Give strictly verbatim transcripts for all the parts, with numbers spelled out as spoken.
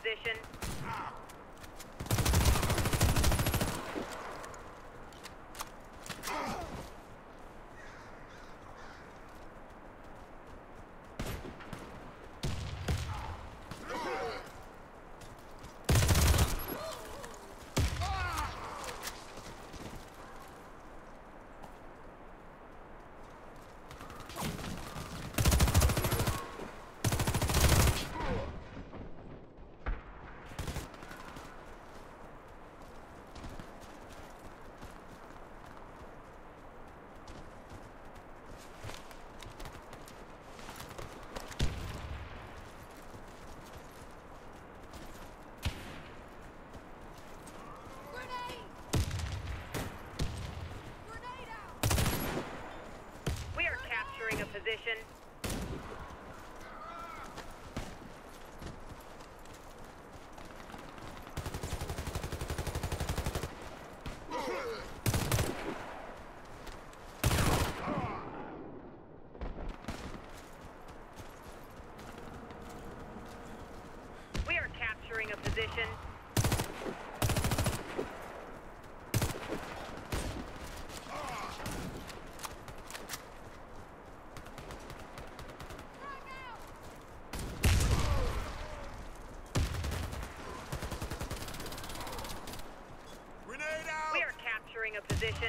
position. A position. We are capturing a position. We are capturing a position.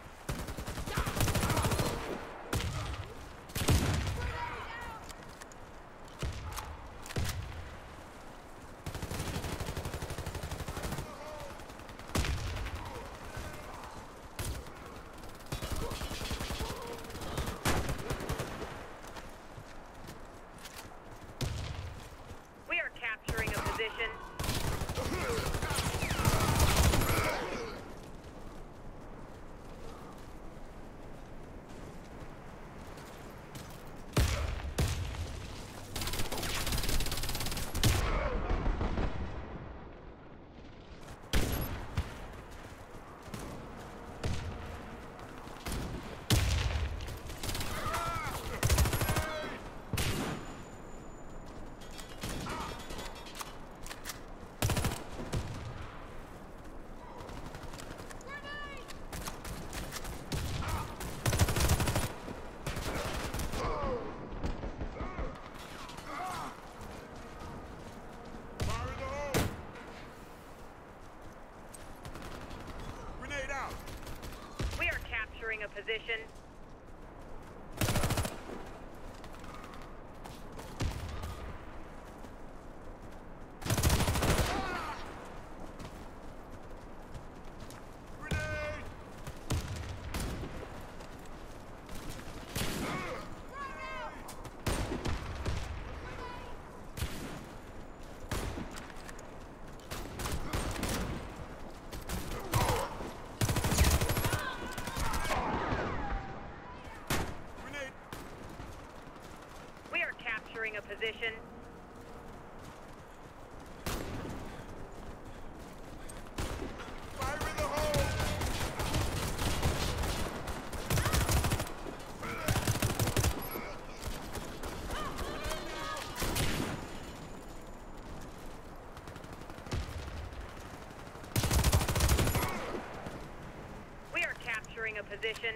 We are capturing a position. We are capturing a position. A position. Fire in the hole! We are capturing a position.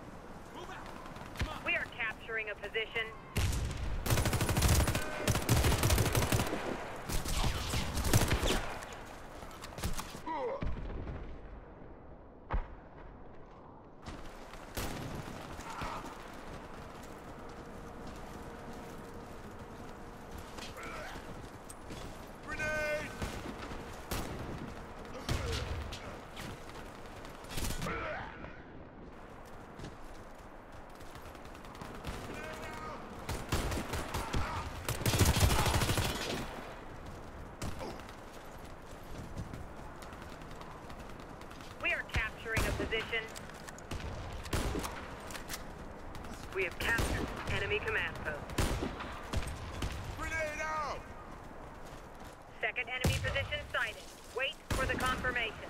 capturing a position. Grenade out! Second enemy position sighted. Wait for the confirmation.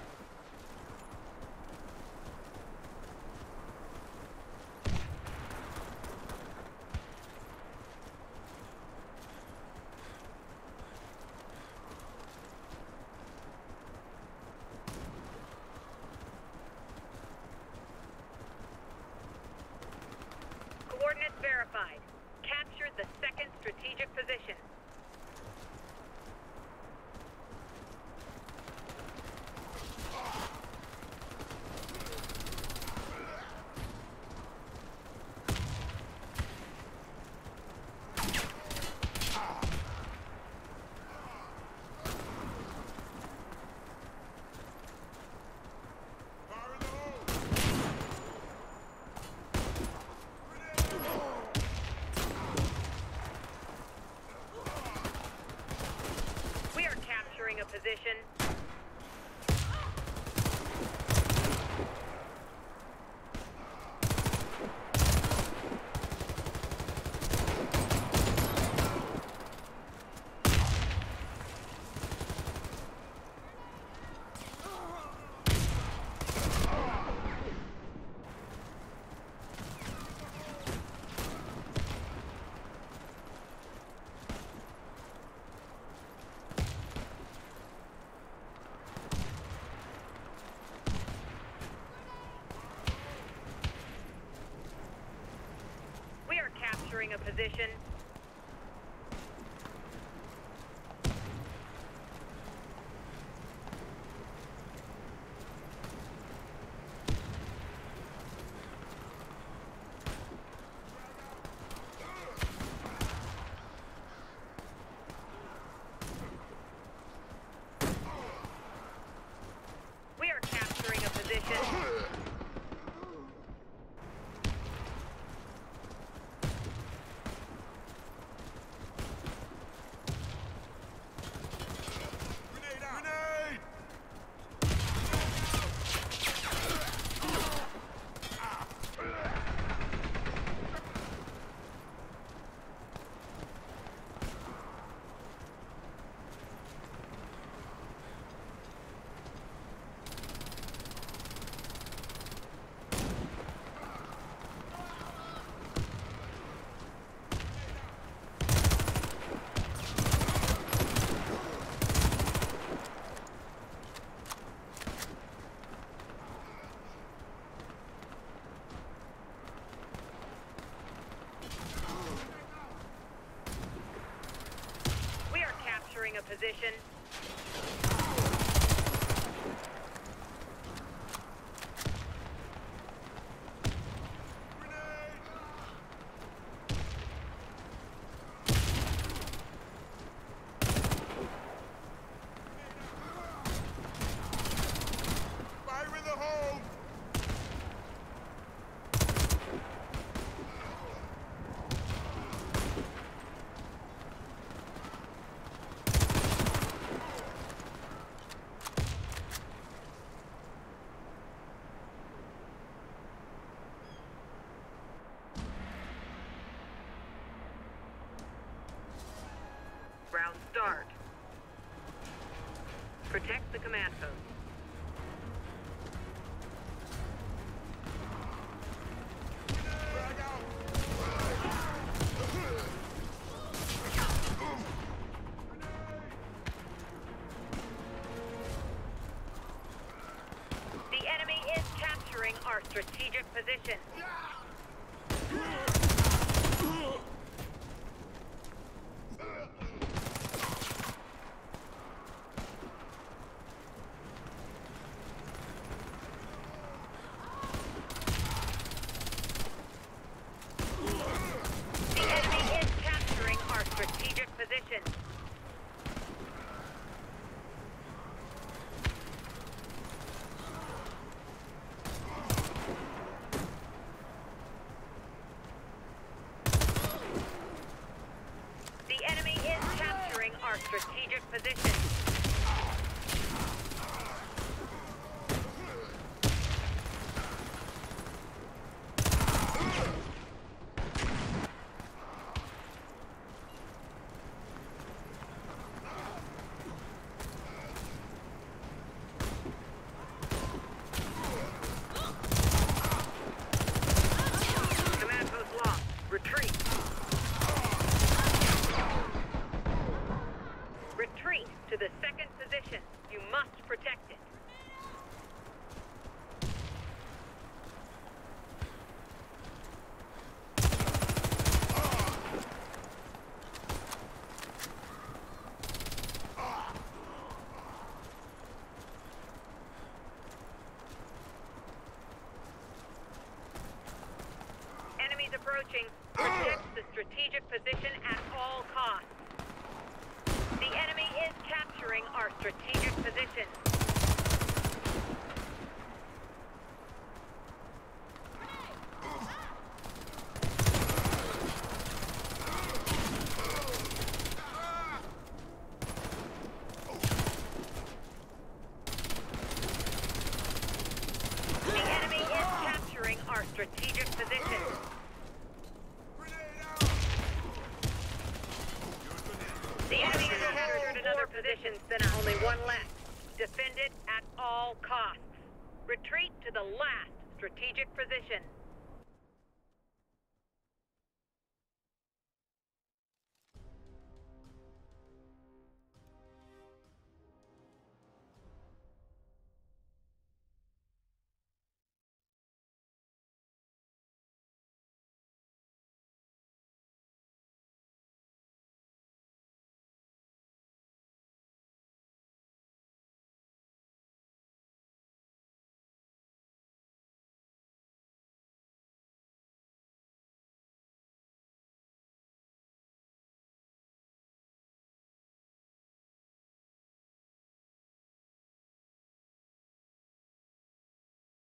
Coordinates verified. Captured the second strategic position. Fire in the hole! We are capturing a position. We are capturing a position. We are capturing a position. Grenade out! Grenade! We are capturing a position. Grenade! Fire in the hole! Round start. Protect the command post. Frag out! The enemy is capturing our strategic position. The enemy is capturing our strategic position. The enemy is capturing our strategic position. approaching. Protect the strategic position at all costs. The enemy is capturing our strategic position. The enemy is capturing our strategic position. Grenade out! The enemy has captured another position, Senna. Only one left. Defend it at all costs. Retreat to the last strategic position.